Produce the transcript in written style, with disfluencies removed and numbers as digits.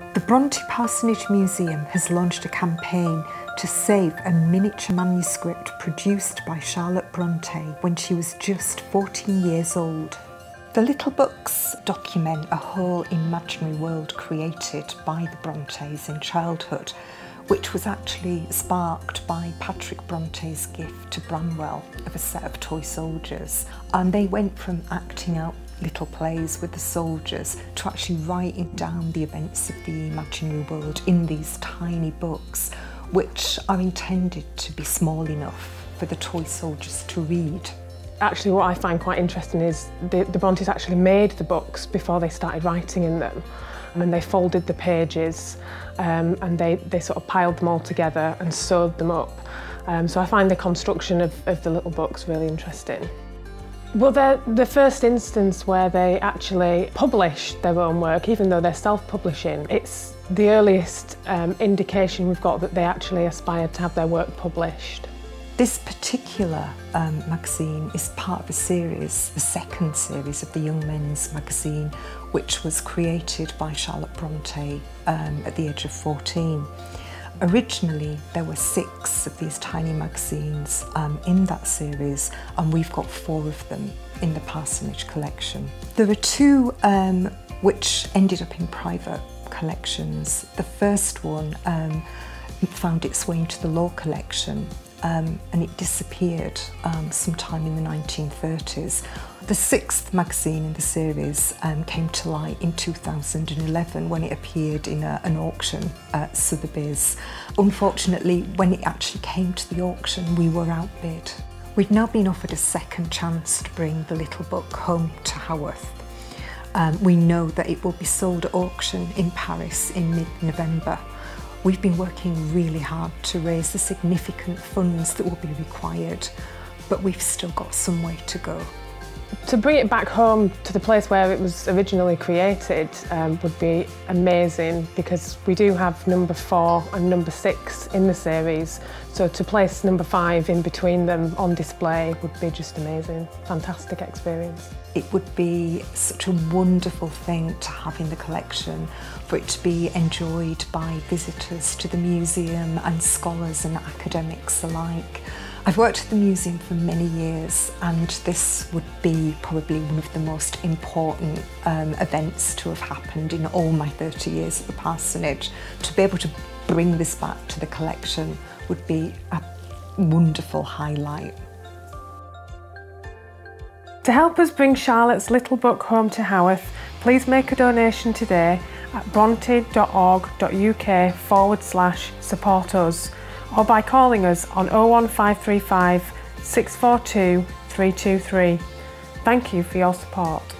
The Bronte Parsonage Museum has launched a campaign to save a miniature manuscript produced by Charlotte Bronte when she was just 14 years old. The little books document a whole imaginary world created by the Brontes in childhood, which was actually sparked by Patrick Bronte's gift to Branwell of a set of toy soldiers. And they went from acting out little plays with the soldiers to actually writing down the events of the imaginary world in these tiny books, which are intended to be small enough for the toy soldiers to read. Actually, what I find quite interesting is the Brontes actually made the books before they started writing in them. And they folded the pages and they sort of piled them all together and sewed them up. So I find the construction of the little books really interesting. Well, they're the first instance where they actually publish their own work, even though they're self-publishing. It's the earliest indication we've got that they actually aspired to have their work published. This particular magazine is part of a series, the second series of the Young Men's magazine, which was created by Charlotte Bronte at the age of 14. Originally, there were 6 of these tiny magazines in that series, and we've got 4 of them in the Parsonage collection. There are 2 which ended up in private collections. The first one found its way into the law collection and it disappeared sometime in the 1930s. The 6th magazine in the series came to light in 2011 when it appeared in an auction at Sotheby's. Unfortunately, when it actually came to the auction, we were outbid. We've now been offered a second chance to bring the little book home to Haworth. We know that it will be sold at auction in Paris in mid-November. We've been working really hard to raise the significant funds that will be required, but we've still got some way to go. To bring it back home to the place where it was originally created would be amazing, because we do have number 4 and number 6 in the series, so to place number 5 in between them on display would be just amazing. Fantastic experience. It would be such a wonderful thing to have in the collection, for it to be enjoyed by visitors to the museum and scholars and academics alike. I've worked at the museum for many years, and this would be probably one of the most important events to have happened in all my 30 years at the Parsonage. To be able to bring this back to the collection would be a wonderful highlight. To help us bring Charlotte's little book home to Haworth, please make a donation today at bronte.org.uk/support us, or by calling us on 01535 642 323. Thank you for your support.